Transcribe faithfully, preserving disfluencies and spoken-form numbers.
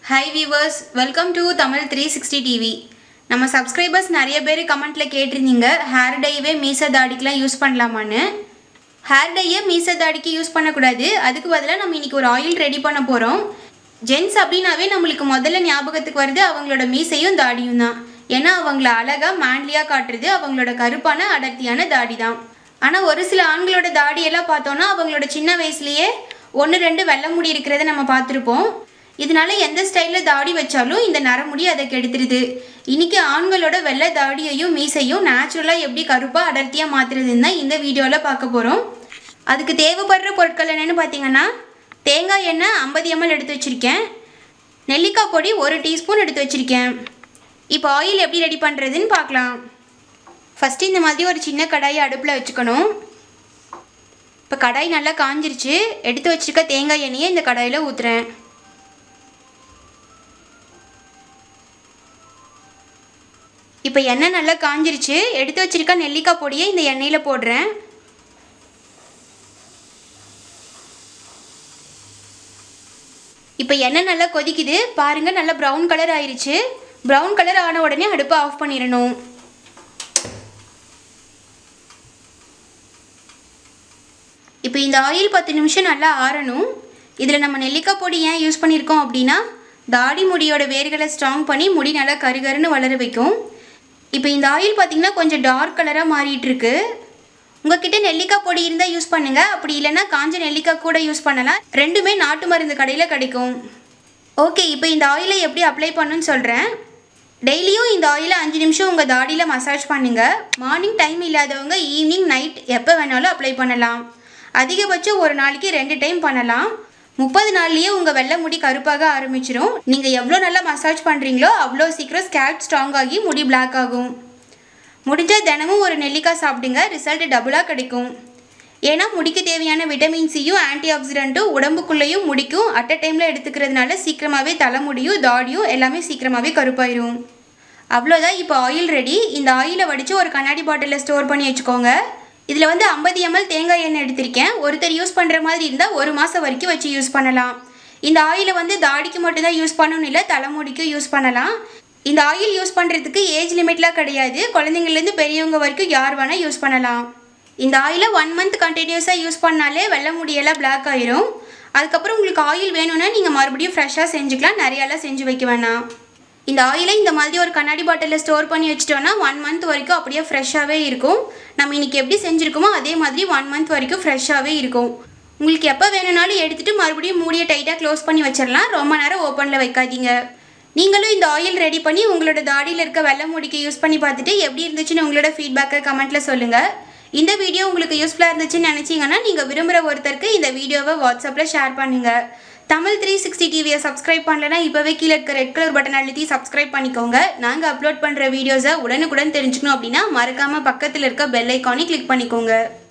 Hi viewers, welcome to Tamil three sixty T V. நம்ம subscribers நிறைய பேர் கமெண்ட்ல கேட்டிருந்தீங்க ஹேர் டைவே மீச தாடிக்குலாம் யூஸ் பண்ணலாமான்னு. ஹேர் டையை மீச தாடிக்கு யூஸ் பண்ணக்கூடாது. அதுக்கு பதிலாக நம்ம இன்னைக்கு ஒரு ஆயில் ரெடி பண்ண போகிறோம். ஜென்ஸ் அப்படின்னாவே நம்மளுக்கு முதல்ல ஞாபகத்துக்கு வருது அவங்களோட மீசையும் தாடியும் தான். ஏன்னா அவங்கள அழகாக மேன்லியாக காட்டுறது அவங்களோட கருப்பான அடர்த்தியான தாடி தான். ஆனால் ஒரு சில ஆண்களோட தாடியெல்லாம் பார்த்தோன்னா அவங்களோட சின்ன வயசுலேயே ஒன்று ரெண்டு வெள்ளை முடி இருக்கிறத நம்ம பார்த்துருப்போம். இதனால எந்த ஸ்டைலில் தாடி வச்சாலும் இந்த நரமுடி அதை கெடுத்துருது. இன்றைக்கி ஆண்களோட வெள்ளை தாடியையும் மீசையும் நேச்சுரலாக எப்படி கருப்பாக அடர்த்தியாக மாற்றுறதுன்னு தான் இந்த வீடியோவில் பார்க்க போகிறோம். அதுக்கு தேவைப்படுற பொருட்கள் என்னென்னு பார்த்தீங்கன்னா, தேங்காய் எண்ணெய் ஐம்பது எம்எல் எடுத்து வச்சுருக்கேன், நெல்லிக்காய் பொடி ஒரு டீஸ்பூன் எடுத்து வச்சுருக்கேன். இப்போ ஆயில் எப்படி ரெடி பண்ணுறதுன்னு பார்க்கலாம். ஃபஸ்ட்டு இந்த மாதிரி ஒரு சின்ன கடாயை அடுப்பில் வச்சுக்கணும். இப்போ கடாய் நல்லா காஞ்சிருச்சு. எடுத்து வச்சுருக்க தேங்காய் எண்ணெயை இந்த கடாயில் ஊற்றுறேன். இப்போ எண்ணெய் நல்லா காஞ்சிருச்சு. எடுத்து வச்சிருக்க நெல்லிக்காய் பொடியை இந்த எண்ணெயில் போடுறேன். இப்போ எண்ணெய் நல்லா கொதிக்குது பாருங்கள். நல்லா ப்ரௌன் கலர் ஆயிடுச்சு. ப்ரௌன் கலர் ஆன உடனே அடுப்பை ஆஃப் பண்ணிடணும். இப்போ இந்த ஆயில் பத்து நிமிஷம் நல்லா ஆறணும். இதில் நம்ம நெல்லிக்காய் பொடி ஏன் யூஸ் பண்ணியிருக்கோம் அப்படின்னா, தாடி முடியோட வேர்களை ஸ்ட்ராங் பண்ணி முடி நல்லா கருகருன்னு வளர வைக்கும். இப்போ இந்த ஆயில் பார்த்திங்கன்னா கொஞ்சம் டார்க் கலராக மாறிட்டுருக்கு. உங்கள்கிட்ட நெல்லிக்காய் பொடி இருந்தால் யூஸ் பண்ணுங்கள். அப்படி இல்லைன்னா காஞ்ச நெல்லிக்காய் கூட யூஸ் பண்ணலாம். ரெண்டுமே நாட்டு மருந்து கடையில் கிடைக்கும். ஓகே, இப்போ இந்த ஆயிலை எப்படி அப்ளை பண்ணணுன்னு சொல்கிறேன். டெய்லியும் இந்த ஆயிலை அஞ்சு நிமிஷம் உங்கள் தாடியில் மசாஜ் பண்ணுங்கள். மார்னிங் டைம் இல்லாதவங்க ஈவினிங் நைட் எப்போ வேணாலும் அப்ளை பண்ணலாம். அதிகபட்சம் ஒரு நாளைக்கு ரெண்டு டைம் பண்ணலாம். முப்பது நாள்லேயே உங்கள் வெள்ளை முடி கருப்பாக ஆரம்பிச்சிடும். நீங்கள் எவ்வளோ நல்லா மசாஜ் பண்ணுறீங்களோ அவ்வளோ சீக்கிரம் ஸ்கேல்ப் ஸ்ட்ராங் ஆகி முடி பிளாக் ஆகும். முடிஞ்சால் தினமும் ஒரு நெல்லிக்காய் சாப்பிடுங்க. ரிசல்ட் டபுளாக கிடைக்கும். ஏன்னா முடிக்கு தேவையான விட்டமின் சியும் ஆன்டி ஆக்சிடென்ட்டும் உடம்புக்குள்ளேயும் முடிக்கும் அட் அ டைமில் எடுத்துக்கிறதுனால சீக்கிரமாகவே தலைமுடியும் தாடியும் எல்லாமே சீக்கிரமாகவே கருப்பாயிரும். அவ்வளோதான், இப்போ ஆயில் ரெடி. இந்த ஆயிலை வடித்து ஒரு கண்ணாடி பாட்டிலில் ஸ்டோர் பண்ணி வச்சுக்கோங்க. இதில் வந்து ஐம்பது எம்எல் தேங்காய் எண்ணெய் எடுத்திருக்கேன். ஒருத்தர் யூஸ் பண்ணுற மாதிரி இருந்தால் ஒரு மாதம் வரைக்கும் வச்சு யூஸ் பண்ணலாம். இந்த ஆயிலை வந்து தாடிக்கு மட்டும்தான் யூஸ் பண்ணணும் இல்லை, தலைமுடிக்கும் யூஸ் பண்ணலாம். இந்த ஆயில் யூஸ் பண்ணுறதுக்கு ஏஜ் லிமிட்லாம் கிடையாது. குழந்தைங்கள்லேருந்து பெரியவங்க வரைக்கும் யார் வேணால் யூஸ் பண்ணலாம். இந்த ஆயிலை ஒன் மந்த் கண்டினியூஸாக யூஸ் பண்ணாலே வெள்ளை முடியெல்லாம் பிளாக் ஆயிரும். அதுக்கப்புறம் உங்களுக்கு ஆயில் வேணும்னா நீங்கள் மறுபடியும் ஃப்ரெஷ்ஷாக செஞ்சுக்கலாம். நிறையாலாம் செஞ்சு வைக்க வேணாம். இந்த ஆயிலை இந்த மாதிரி ஒரு கண்ணாடி பாட்டிலில் ஸ்டோர் பண்ணி வச்சிட்டோன்னா ஒன் மந்த் வரைக்கும் அப்படியே ஃப்ரெஷ்ஷாகவே இருக்கும். நம்ம இன்றைக்கி எப்படி செஞ்சுருக்கோமோ அதே மாதிரி ஒன் மந்த் வரைக்கும் ஃப்ரெஷ்ஷாகவே இருக்கும். உங்களுக்கு எப்போ வேணும்னாலும் எடுத்துகிட்டு மறுபடியும் மூடியை டைட்டாக க்ளோஸ் பண்ணி வச்சிடலாம். ரொம்ப நேரம் ஓப்பனில் வைக்காதீங்க. நீங்களும் இந்த ஆயில் ரெடி பண்ணி உங்களோட தாடியில் இருக்க வெள்ளை முடிக்கு யூஸ் பண்ணி பார்த்துட்டு எப்படி இருந்துச்சுன்னு உங்களோட ஃபீட்பேக்கை கமெண்ட்டில் சொல்லுங்கள். இந்த வீடியோ உங்களுக்கு யூஸ்ஃபுல்லாக இருந்துச்சுன்னு நினச்சிங்கன்னா நீங்கள் விரும்புகிற ஒருத்தருக்கு இந்த வீடியோவை வாட்ஸ்அப்பில் ஷேர் பண்ணுங்கள். தமிழ் த்ரீ சிக்ஸ்டி டிவியை சப்ஸ்கிரைப் பண்ணலன்னா இப்போவே கீழே இருக்க ரெட் கலர் பட்டன் அழுத்தி சப்ஸ்கிரைப் பண்ணிக்கோங்க. நாங்கள் அப்லோட் பண்ணுற வீடியோஸை உடனுக்குடன் தெரிஞ்சுக்கணும் அப்படின்னா மறக்காமல் பக்கத்தில் இருக்க பெல் ஐக்கானை கிளிக் பண்ணிக்கோங்க.